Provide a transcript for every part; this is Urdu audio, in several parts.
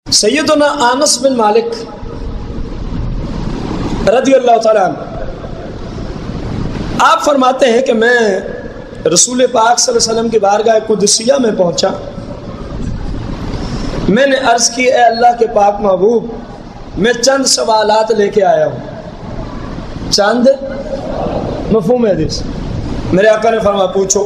سیدنا انس بن مالک رضی اللہ تعالیٰ عنہ آپ فرماتے ہیں کہ میں رسول پاک صلی اللہ علیہ وسلم کی بارگاہ قدسیہ میں پہنچا. میں نے عرض کی اے اللہ کے پاک محبوب میں چند سوالات لے کے آیا ہوں. چند مفہوم حدیث. میرے آقا نے فرمایا پوچھو.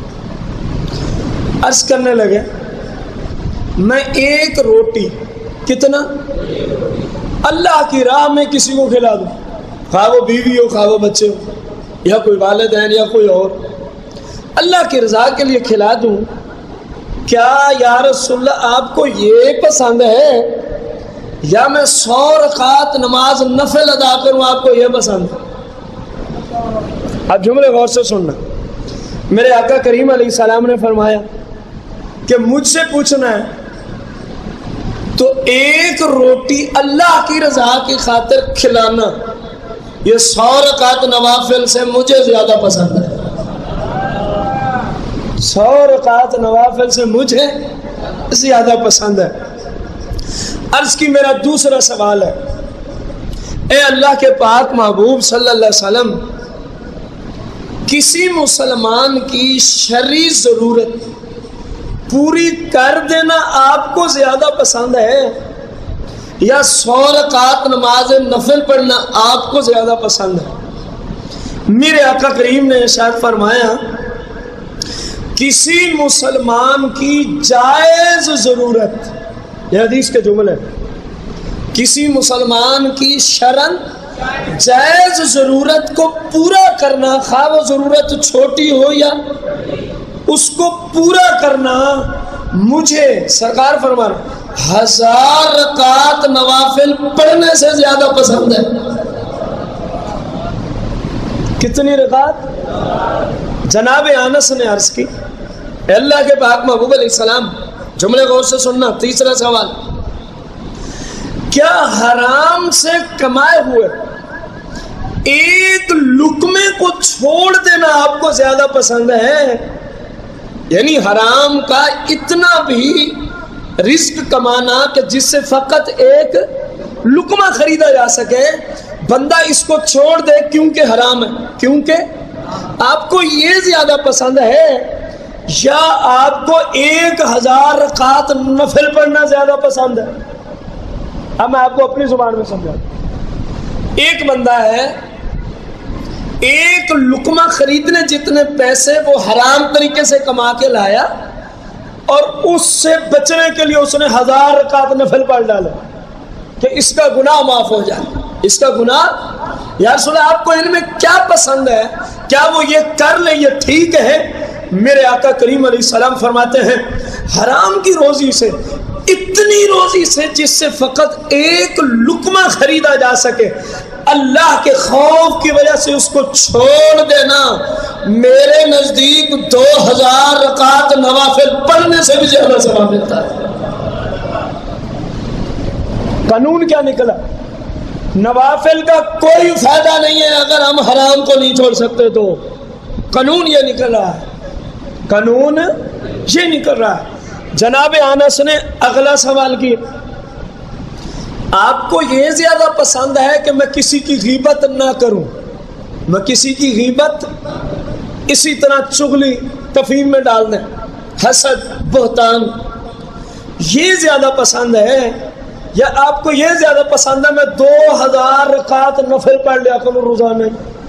عرض کرنے لگے میں ایک روٹی کتنا اللہ کی راہ میں کسی کو کھلا دوں, خواہ وہ بیوی ہو خواہ وہ بچے ہو یا کوئی والدین یا کوئی اور, اللہ کی رضا کے لیے کھلا دوں, کیا یا رسول اللہ آپ کو یہ پسند ہے یا میں 100 رکعت نماز نفل ادا کروں آپ کو یہ پسند ہے؟ اب جملے غور سے سننا. میرے آقا کریم علیہ السلام نے فرمایا کہ مجھ سے پوچھنا ہے تو ایک روٹی اللہ کی رضا کی خاطر کھلانا یہ 100 رکعت نوافل سے مجھے زیادہ پسند ہے. 100 رکعت نوافل سے مجھے زیادہ پسند ہے. عرض کی میرا دوسرا سوال ہے اے اللہ کے پاک محبوب صلی اللہ علیہ وسلم کسی مسلمان کی شرعی ضرورت پوری کر دینا آپ کو زیادہ پسند ہے یا 100 رکعت نماز نفل پڑھنا آپ کو زیادہ پسند ہے؟ میرے آقا کریم نے ارشاد فرمایا کسی مسلمان کی جائز ضرورت, یہ حدیث کے جملے, کسی مسلمان کی شرعن جائز ضرورت کو پورا کرنا, خواہ وہ ضرورت چھوٹی ہو یا اس کو پورا کرنا مجھے سرکار فرمانا 1000 رکعت نوافل پڑھنے سے زیادہ پسند ہے. کتنی رکعت؟ جناب انس نے عرض کی اے اللہ کے پاک محبوب علیہ السلام, جملے غور سے سننا. تیسرا سوال, کیا حرام سے کمائے ہوئے ایک لقمے کو چھوڑ دینا آپ کو زیادہ پسند ہے, یعنی حرام کا اتنا بھی رزق کمانا کہ جس سے فقط ایک لقمہ خریدا جا سکے, بندہ اس کو چھوڑ دے کیونکہ حرام ہے, کیونکہ آپ کو یہ زیادہ پسند ہے یا آپ کو 1000 رکعت نفل پڑھنا زیادہ پسند ہے؟ اب میں آپ کو اپنی زبان میں سمجھاؤں. ایک بندہ ہے, ایک لقمہ خریدنے جتنے پیسے وہ حرام طریقے سے کما کے لایا اور اس سے بچنے کے لیے اس نے 1000 رکعت نفل پڑھ ڈالے کہ اس کا گناہ معاف ہو جائے. اس کا گناہ, یا رسول اللہ آپ کو ان میں کیا پسند ہے, کیا وہ یہ کر لے یہ ٹھیک ہے؟ میرے آقا کریم علیہ السلام فرماتے ہیں حرام کی روزی سے, اتنی روزی سے جس سے فقط ایک لقمہ خریدا جا سکے, اللہ کے خوف کی وجہ سے اس کو چھوڑ دینا میرے نزدیک 2000 رکعت نوافل پڑھنے سے بھی زیادہ ثواب ملتا ہے. قانون کیا نکلا؟ نوافل کا کوئی فائدہ نہیں ہے اگر ہم حرام کو نہیں چھوڑ سکتے تو. قانون یہ نکل رہا ہے, قانون یہ نکل رہا ہے. جناب انس نے اگلا سوال کیا آپ کو یہ زیادہ پسند ہے کہ میں کسی کی غیبت نہ کروں, میں کسی کی غیبت اسی طرح چغلی تفہیم میں ڈال دیں, حسد بہتان, یہ زیادہ پسند ہے یا آپ کو یہ زیادہ پسند ہے میں 2000 رکعت نفل پڑھ لیا کروں روزانہ؟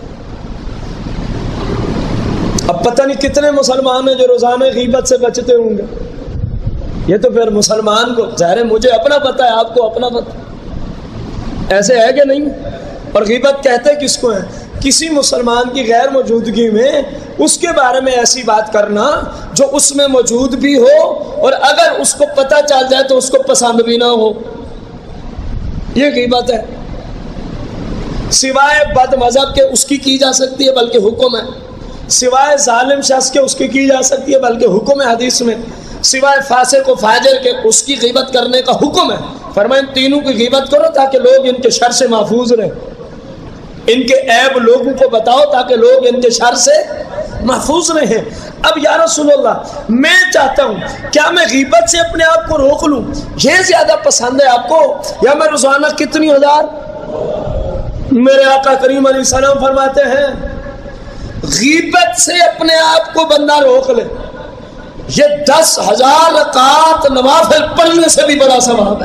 اب پتہ نہیں کتنے مسلمان ہیں جو روزانہ غیبت سے بچتے ہوں گے. یہ تو پھر مسلمان کو ظاہر ہے, مجھے اپنا پتہ ہے آپ کو اپنا پتہ, ایسے ہے کہ نہیں؟ اور غیبت کہتے کس کو ہے؟ کسی مسلمان کی غیر موجودگی میں اس کے بارے میں ایسی بات کرنا جو اس میں موجود بھی ہو اور اگر اس کو پتہ چل جائے تو اس کو پسند بھی نہ ہو, یہ غیبت ہے. سوائے بد مذہب کے اس کی جا سکتی ہے بلکہ حکم ہے, سوائے ظالم شخص کے اس کی جا سکتی ہے بلکہ حکم ہے حدیث میں, سوائے فاسق و فاجر کے اس کی غیبت کرنے کا حکم ہے. فرمائیں تینوں کی غیبت کرو تاکہ لوگ ان کے شر سے محفوظ رہیں. ان کے عیب لوگوں کو بتاؤ تاکہ لوگ ان کے شر سے محفوظ رہیں۔ اب یا رسول اللہ میں چاہتا ہوں کیا میں غیبت سے اپنے آپ کو روک لوں، یہ زیادہ پسند ہے آپ کو، یا میں روزانہ کتنی ہزار؟ میرے آقا کریم علیہ السلام فرماتے ہیں غیبت سے اپنے آپ کو بندہ روک لے، یہ 10,000 رکعات نوافل پڑھنے سے بھی بڑا ثواب ہے۔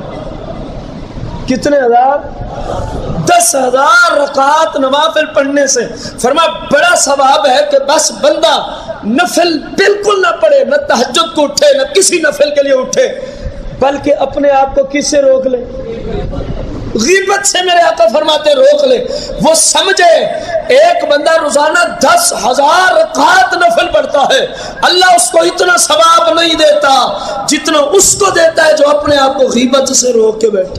کتنے ہزار؟ 10,000 رکعات نوافل پڑھنے سے فرمایا بڑا ثواب ہے کہ بس بندہ نفل بالکل نہ پڑھے، نہ تہجد کو اٹھے، نہ کسی نفل کے لیے اٹھے، بلکہ اپنے آپ کو کس سے روک لے؟ غیبت سے میرے آقا فرماتے روک لے۔ وہ سمجھے ایک بندہ روزانہ 10,000 رکعات نفل پڑھتا ہے، اللہ اس کو اتنا ثواب نہیں دیتا جتنا اس کو دیتا ہے جو اپنے آپ کو غیبت سے روک کے بیٹھے۔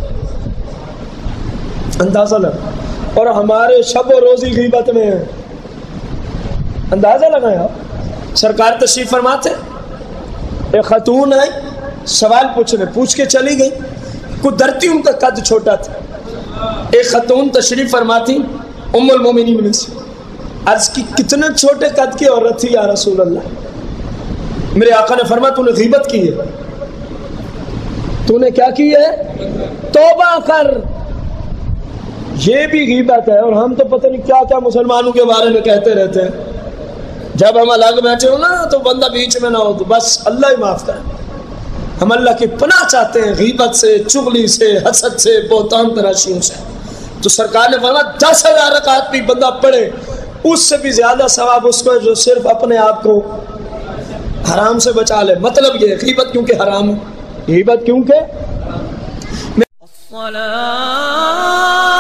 اندازہ لگا، اور ہمارے شب و روزی غیبت میں ہے، اندازہ لگایا۔ سرکار تشریف فرماتے ایک خاتون آئی سوال پوچھ کے چلی گئی، قدرتی ان کا قد چھوٹا تھا۔ ایک خاتون تشریف فرماتی ام المومنین میں سے، عرض کی کتنے چھوٹے قد کی عورت تھی یا رسول اللہ؟ میرے آقا نے فرمایا تو نے غیبت کی ہے۔ تو نے کیا کی ہے؟ توبہ کر، یہ بھی غیبت ہے۔ اور ہم تو پتہ نہیں کیا کیا مسلمانوں کے بارے میں کہتے رہتے ہیں، جب ہم الگ بیٹھے ہو نا تو بندہ بیچ میں نہ ہو تو بس اللہ ہی معاف کرے۔ ہم اللہ کی پناہ چاہتے ہیں غیبت سے، چغلی سے، حسد سے، بہتان تراشیوں سے۔ تو سرکار نے فرمایا 10,000 رکعات بھی بندہ پڑھے اس سے بھی زیادہ ثواب اس کو جو صرف اپنے آپ کو حرام سے بچا لے۔ مطلب یہ غیبت کیونکہ حرام ہے، غیبت کیونکہ